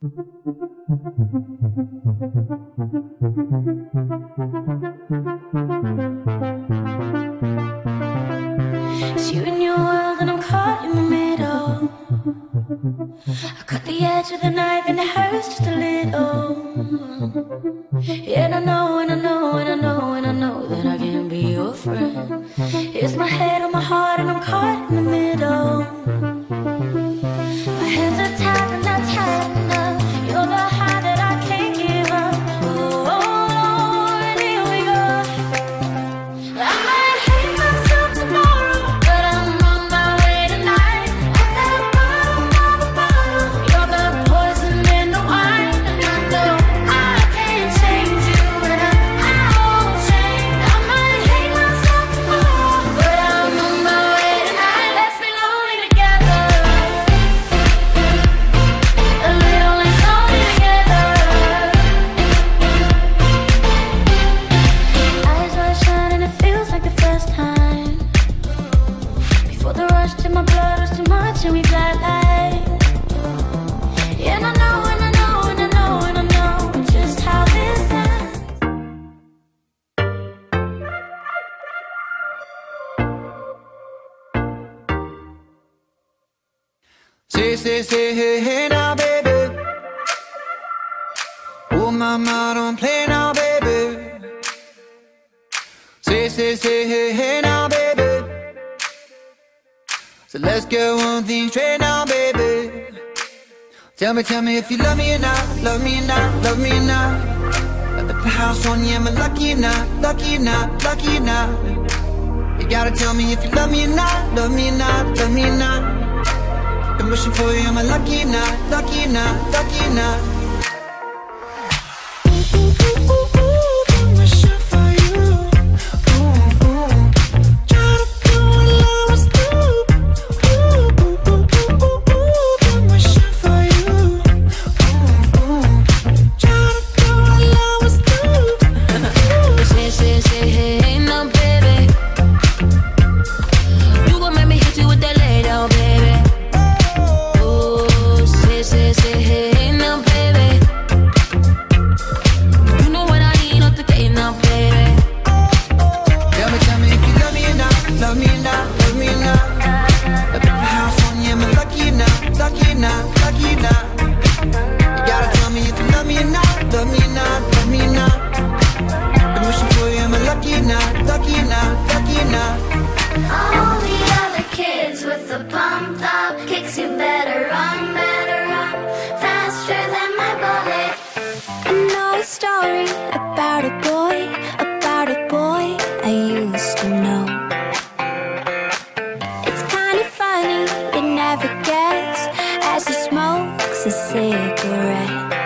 It's you and your world and I'm caught in the middle. I cut the edge of the knife and it hurts just a little. Yeah, and I know, and I know, and I know, and I know that I can't be your friend. It's my head on my heart and I'm caught in the middle. My hands are tied and not tight enough. You're the high that I can't give up. Oh, Lord, here we go. I might hate myself tomorrow, but I'm on my way tonight. At that bottom of the bottle, you're the poison in the wine. And I know I can't change you, and I won't change. I might hate myself tomorrow, but I'm on my way tonight. Let's be lonely together, a little less lonely together. Eyes wide shut and it feels like the first time. Before the rush to my blood was too much and we flat like. Yeah, and I know, and I know, and I know, and I know just how this ends. Say, hey, hey now, baby. Oh, mama, don't play now, baby. Say, hey, hey now, baby. So let's get one thing straight now, baby. Tell me if you love me or not, love me or not, love me or not. At the house on you, am I lucky or not, lucky or not, lucky or not? You gotta tell me if you love me or not, love me or not, love me or not. I'm wishing for you, am I lucky or not, lucky or not, lucky or not? I'm wishing for you. Try to do what lovers do. I'm wishing for you. Try to do what lovers do. Say, hey, now, baby. You gon' make me hit you with that lay down, baby. Oh, say, hey, now, baby. You know what I need, not the game now, baby. Tell me if you love me or not, love me or not, love me or not. At the house on you, am I lucky or not, lucky or not, lucky or not? You gotta tell me if you love me or not, love me or not, love me or not. I'm wishing for you, am I lucky or not, lucky or not, lucky or not? All the other kids with the pumped up kicks, you better run faster than my bullet. I know a story about a boy I used to know. It's kind of funny, you never guess, as he smokes a cigarette.